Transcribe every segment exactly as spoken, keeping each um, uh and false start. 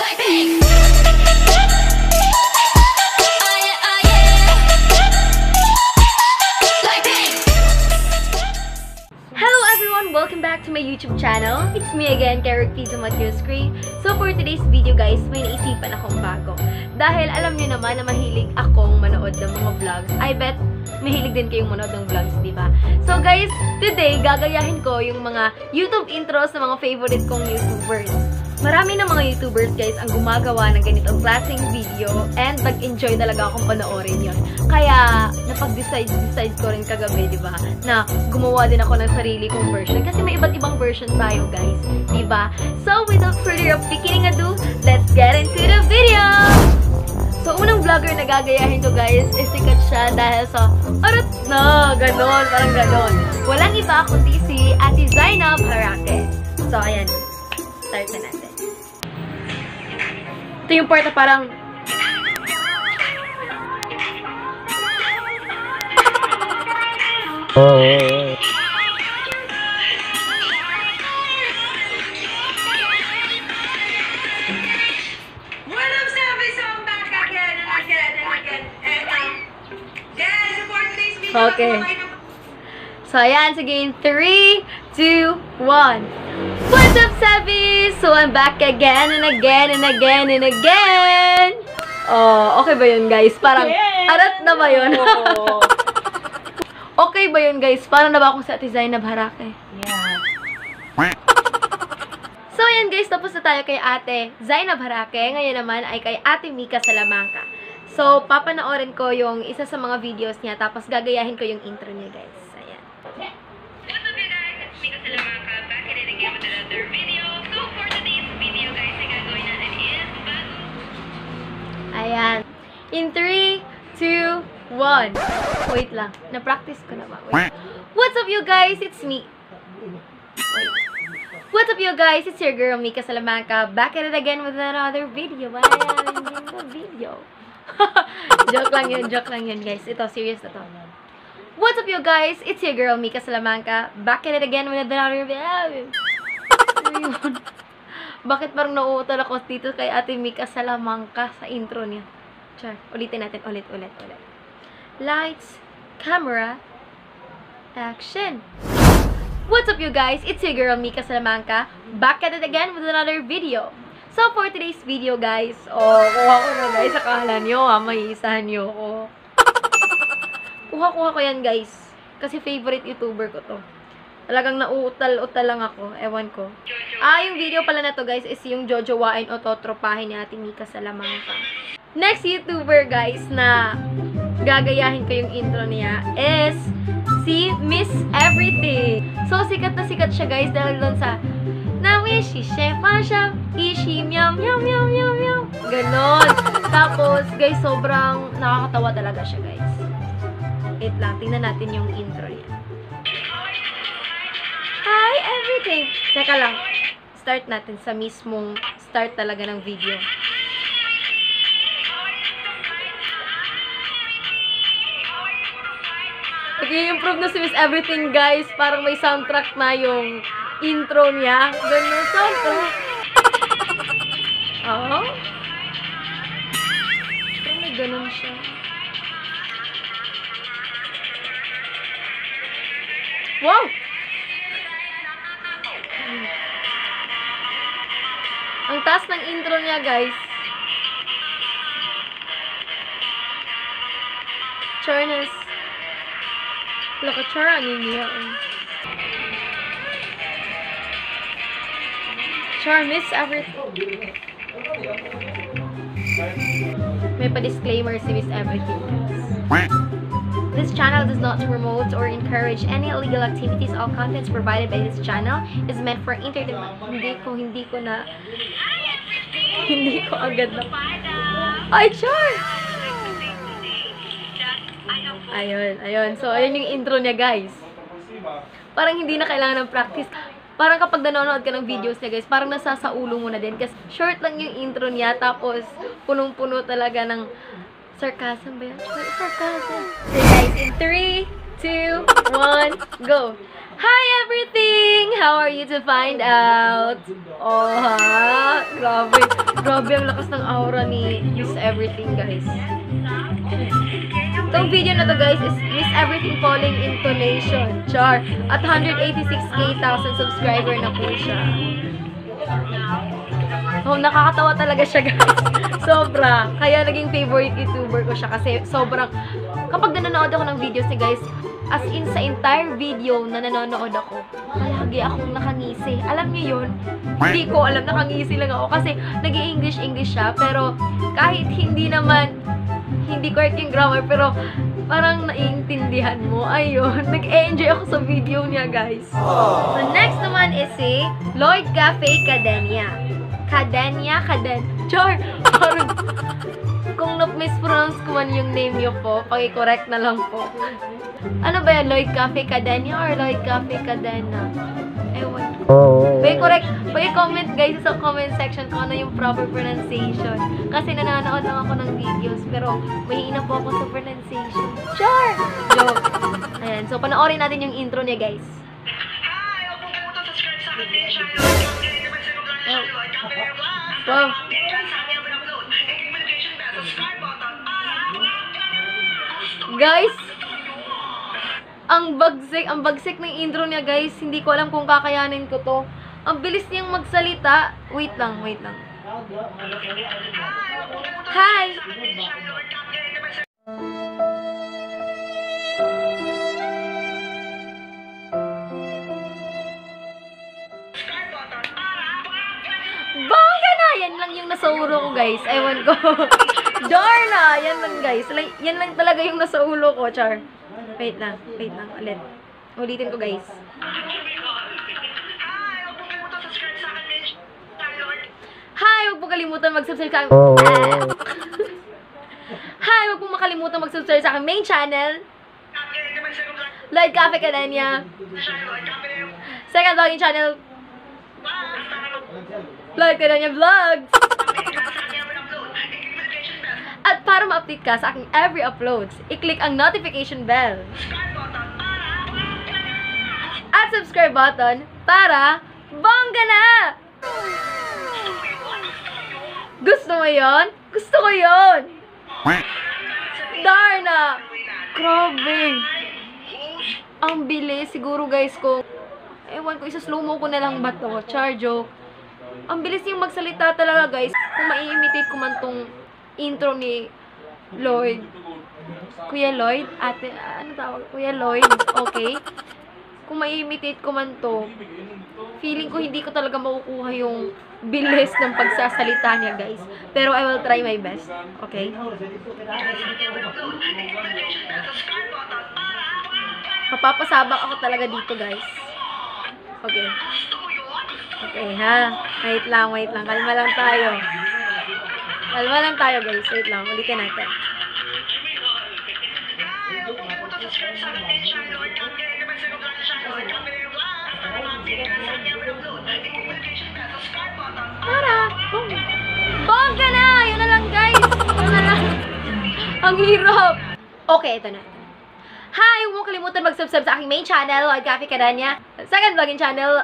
Welcome back to my YouTube channel. It's me again, Carrick Pizzo Matthews-Cree. So for today's video guys, may naisipan akong bago. Dahil alam niyo naman na mahilig akong manood ng mga vlogs. I bet mahilig din kayong manood ng vlogs, di ba? So guys, today gagayahin ko yung mga YouTube intros ng mga favorite kong YouTubers. Marami na mga YouTubers guys ang gumagawa ng ganitong klaseng video and nag-enjoy talaga akong panoorin yun. Kaya napag-decide decide ko rin kagabi, di ba, na gumawa din ako ng sarili kong version kasi may iba't ibang version tayo guys, di ba? So without further ado, let's get into the video! So unang vlogger na gagayahin ko guys is sikat siya dahil sa arot na, ganon, parang ganon. Walang iba kundi si Ate Zainab Harake. So ayan, start na natin. Ito yung part na parang oh. What up, Savvy? So I'm back again and again and again. And um, guys, for today's video, okay. So ayan, sige, three, two, one. What's up, Savvy? So I'm back again and again and again and again. Oh, okay ba yun, guys? Parang, yes! Arat na ba yun? Okay ba yun, guys? Parang na ba akong sa Ate Zainab Harake? Yeah. So ayan, guys, tapos na tayo kay Ate Zainab Harake. Ngayon naman ay kay Ate Mika Salamanca. So, papanoorin ko yung isa sa mga videos niya, tapos gagayahin ko yung intro niya, guys. Ayan. What's up, you guys? It's Mika Salamanca, back at it again with another video. So, for today's video, guys, ay gagawin natin is bago. Ayan. In three, two, one. Wait lang. Na-practice ko na ba? Wait. What's up, you guys? It's me. Wait. What's up, you guys? It's your girl, Mika Salamanca, back at it again with another video. Ayan, yung video. Joke lang yun, joke lang yun, guys. Ito, serious na to. What's up, you guys? It's your girl, Mika Salamanca, back at it again with another video. Bakit parang nauutal ako dito kay Ate Mika Salamanca sa intro niya? Char, ulitin natin, ulit, ulit, ulit. Lights, camera, action. What's up, you guys? It's your girl, Mika Salamanca, back at it again with another video. So, for today's video, guys, oh, kuha ko na, guys, akala nyo, ha, maiisahan nyo ko. Kuha-kuha ko yan, guys, kasi favorite YouTuber ko to. Talagang nauutal-utal lang ako, ewan ko. Ah, yung video pala na to, guys, is yung jojowain o totropahin ni Ate Mika Salamanca. Next YouTuber, guys, na gagayahin ko yung intro niya is si Miss Everything. So, sikat na sikat siya, guys, dahil doon sa Nawishi, shefa siya, ishi, meow, meow, meow, meow, meow. Ganon. Tapos, guys, sobrang nakakatawa talaga siya, guys. Wait lang, tingnan natin yung intro niya. Hi, everything! Teka lang. Start natin sa mismong start talaga ng video. Nag-i-improve na si Miss Everything, guys. Parang may soundtrack na yung intro niya. Ganun soundtrack. Oh? Parang may ganun siya. Wow! Ang taas ng intro niya, guys. Charnes. Laka chara niya. Char Miss Everything. May pa-disclaimer si Miss Everything. This channel does not promote or encourage any illegal activities. All contents provided by this channel is meant for entertainment. Hindi ko, hindi ko na... Hindi ko agad na... Ay, Char! Ayun, ayun. So, ayun yung intro niya, guys. Parang hindi na kailangan ng practice. Parang kapag nanonood ka ng videos niya, guys, parang nasasaulo mo na din. Kasi short lang yung intro niya, tapos punong-puno talaga ng sarcasm ba yan? Sarcasm. Okay, guys, in three, two, one, go! Hi, everything! How are you to find out? Oh, ha? Grabe. Grabe ang lakas ng aura ni Miss Everything, guys. Itong video na to, guys, is Miss Everything Falling into Nation. Char. At one hundred eighty-six thousand subscriber na po siya. Oh, nakakatawa talaga siya, guys. Sobra. Kaya naging favorite YouTuber ko siya kasi sobrang... Kapag nanonood ako ng videos ni guys, as in sa entire video na nanonood ako, palagi akong nakangisi. Alam niyo yun? Hindi ko alam, nakangisi lang ako kasi nag-i-English-English siya. Pero kahit hindi naman, hindi correct yung grammar, pero parang naiintindihan mo. Ayun, nag-enjoy ako sa video niya, guys. So, next naman is si Lloyd Cafe Cadenia. Cadenia, Caden. Char! Parang, kung na-mispronounce ko man yung name niyo po, paki-correct na lang po. Ano ba yan? Lloyd Cafe Cadenia or Lloyd Cafe Cadena? Ewan ko. Paki-correct, paki-comment guys sa comment section kung ano yung proper pronunciation. Kasi nananood lang ako ng videos, pero mahina po ako sa pronunciation. Char! Joke. Ayan, so panoorin natin yung intro niya, guys. Hi! Huwag mo pumunta sa subscribe sa akin din, channel. Huwag naman sa lugar na channel. Copy your vlog. Wow. Guys, ang bagsik, ang bagsik ng intro niya, guys. Hindi ko alam kung kakayanin ko to. Ang bilis niyang magsalita. Wait lang, wait lang. Hi! Bongga na! Yan lang yung nasa ulo ko, guys. Ewan ko. Darna! Yan lang, guys. Like, yan lang talaga yung nasa ulo ko, Char. Wait lang. Wait lang. Ulit. Ulitin ko, guys. Hi! Huwag po kalimutan mag-subscribe sa akin. Hi! Huwag po makalimutan mag-subscribe sa aking main channel. Lloyd Cafe Cadenia. Second vlogging channel. Lloyd Cadenia Vlogs. At para ma-update ka sa aking every uploads, i-click ang notification bell. At subscribe button para bongga na! Gusto mo yun? Gusto ko yun! Darna! Grabe! Ang bilis. Siguro guys ko, ewan ko, isa-slow mo ko na lang ba to? Char, joke. Ang bilis yung magsalita talaga, guys. Kung mai-imitate ko man tong intro ni Lloyd. Kuya Lloyd? Ate, ano tawag? Kuya Lloyd. Okay? Kung mai-imitate ko man to, feeling ko hindi ko talaga makukuha yung bilis ng pagsasalita niya, guys. Pero I will try my best. Okay? Mapapasabak ako talaga dito, guys. Okay. Okay, ha? Wait lang, wait lang. Kalma lang tayo. Kalma lang tayo, guys. Wait lang. Ulitin natin. Tara! Bong! Bongga na! Yun na lang, guys! Yun na lang. Ang hirap! Okay, ito na. Hi! Huwag mong kalimutan mag-subscribe sa aking main channel, Lloyd Cafe Cadenia. Second vlogging channel.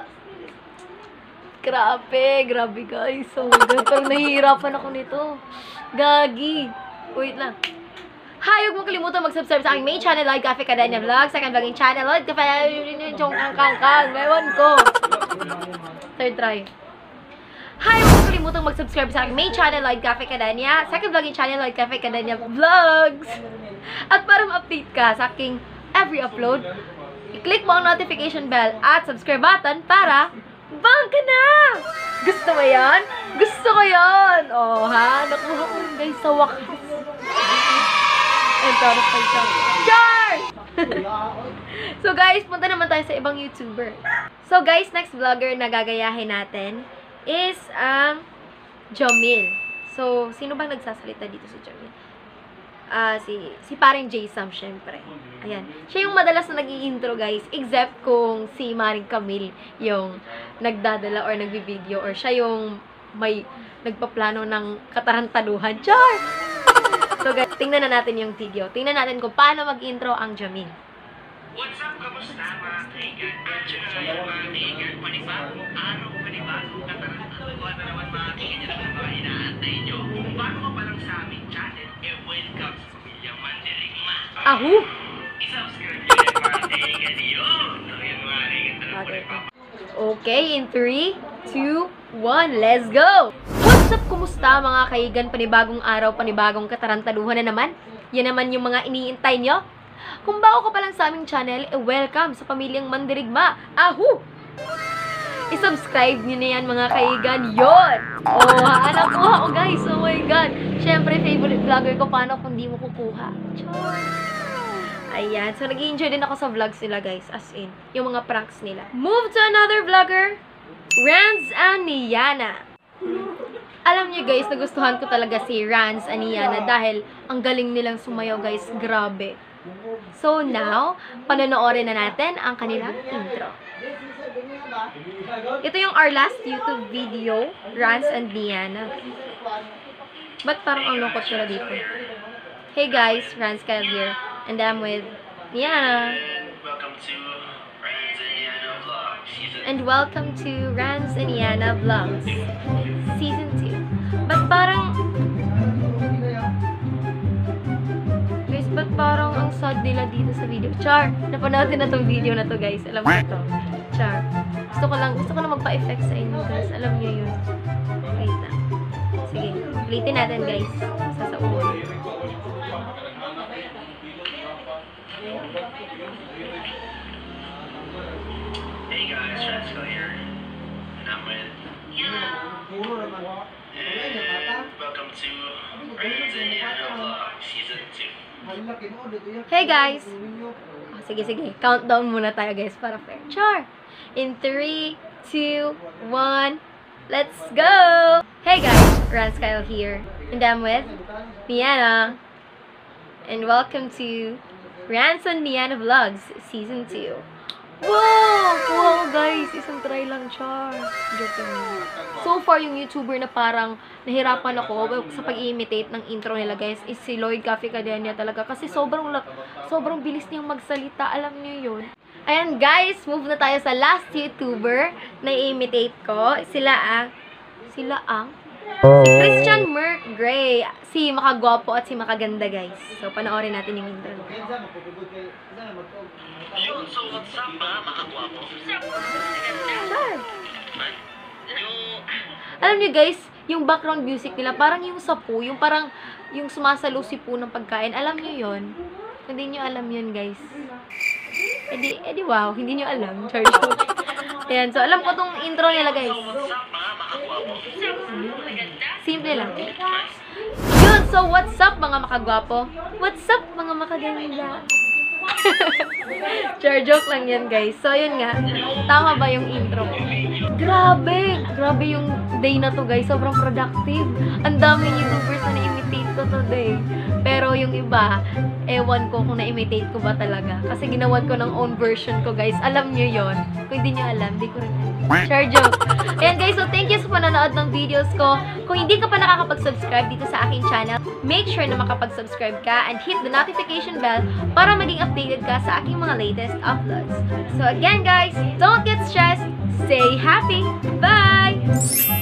Grabe, grabe guys. So good. Parang nahihirapan ako nito. Gagi. Wait lang. Hi! Huwag mong kalimutan mag-subscribe sa aking main channel, Lloyd Cafe Cadenia Vlog. Second vlogging channel, Lloyd Cafe Cadenia Vlog. Mewan ko. Third try. Hi! Huwag mong kalimutan mag-subscribe sa aking main channel, Lloyd Cafe Cadenia. Second vlogging channel, Lloyd Cafe Cadenia Vlogs. At para ma-update ka sa aking every upload, i-click mo ang notification bell at subscribe button para bangga na! Gusto mo yan? Gusto ko yan! Oh, ha? Nakuha ko yun, guys, sa wakas. And tara pa siya. Char! So, guys, punta naman tayo sa ibang YouTuber. So, guys, next vlogger na gagayahin natin is, um, Jamil. So, sino bang nagsasalita dito si Jamil? Ah, uh, si, si paring J-Sam, syempre. Ayan. Siya yung madalas na nag-i-intro, guys. Except kung si Maring Camille yung nagdadala or nagbibideo or siya yung may nagpaplano ng katarantaduhan. Char! So, guys, tingnan na natin yung video. Tingnan natin kung paano mag-intro ang Jamil. What's up, kamusta mga kaigan? At mga kaigan, panibagong araw, panibagong katarantaduhan na naman mga kaigan. lang sa aming channel, eh welcome sa Pamilyang Mandirigma. Ahu! I-subscribe nyo rin mga kaigan yun. So yun mga kaigan, talagang po rin Okay, in three, two, one, let's go! What's up? Kumusta mga kaigan? Panibagong araw, panibagong katarantaduhan na naman. Yan naman yung mga iniintay nyo. Kung bago ka pa lang sa aming channel, eh welcome sa Pamilyang Mandirigma. Ahu! I-subscribe nyo na yan mga kaigan. Yon! Oh, anak ko ako guys. Oh my God. Siyempre, favorite vlogger ko. Paano kung di mo kukuha? Char! Ayan. So, nag-enjoy din ako sa vlogs nila guys. As in, yung mga pranks nila. Move to another vlogger. Rans Aniana. Alam niyo guys, nagustuhan ko talaga si Rans Aniana dahil ang galing nilang sumayaw guys. Grabe. So now, panonoorin na natin ang kanilang intro. Ito yung our last YouTube video, Rans and Diana. Ba't parang ang lungkot sila dito? Hey guys, Rans Kyle here. And I'm with Diana. welcome to Rans and Diana Vlogs Season And welcome to Rans and Diana Vlogs Season two. Ba't parang... Guys, ba't parang ang sad nila dito sa video? Char! Napanood din na tong video na to guys. Alam mo to. Char. Gusto ko lang, gusto ko lang magpa-effect sa inyo guys. Alam niyo yun. Wait lang. Sige, ulitin natin guys. Sa sa ulo. Hey guys, Rascal here. And I'm with And welcome to Rans and Diana Vlogs Season two. Hey guys! Oh, sige, sige. Countdown muna tayo guys para fair. Char! In three, two, one, let's go! Hey guys! Rans Kyle here. And I'm with Diana. And welcome to Rans and Diana Vlogs Season two. Wow! Wow guys! Isang try lang, Char. Joke lang. So far, yung YouTuber na parang nahirapan ako sa pag-imitate ng intro nila guys is si Lloyd Cafe Cadena talaga. Kasi sobrang, sobrang bilis niyang magsalita. Alam niyo yun. Ayan guys, move na tayo sa last YouTuber na i-imitate ko. Sila ang... Sila ang... Si Christian Merc Gray. Si makagwapo at si makaganda guys. So, panoorin natin yung intro. Yun, so what's up mga makagwapo? Sure. Yung... Alam niyo guys, yung background music nila, parang yung sapu, yung parang yung sumasalo si po ng pagkain. Alam niyo yon? Hindi niyo alam yun guys. Edi, edi wow, hindi niyo alam. Charge ko. Ayan, so alam ko tong intro nila guys. So what's up mga makagwapo? Simple lang. Yun, so what's up mga makagwapo? What's up mga makaganda? Char, joke lang yan guys. So yun nga, tama ba yung intro ko? Grabe! Grabe yung day na to guys. Sobrang productive. Ang daming YouTubers na na-imitate ko today. Pero yung iba, ewan ko kung na-imitate ko ba talaga. Kasi ginawan ko ng own version ko guys. Alam nyo yon. Kung hindi nyo alam, di ko rin alam. Char, joke. Ayan guys, so thank you sa panonood ng videos ko. Kung hindi ka pa nakakapag-subscribe dito sa aking channel, make sure na makapag-subscribe ka and hit the notification bell para maging updated ka sa aking mga latest uploads. So again guys, don't get stressed, stay happy, bye!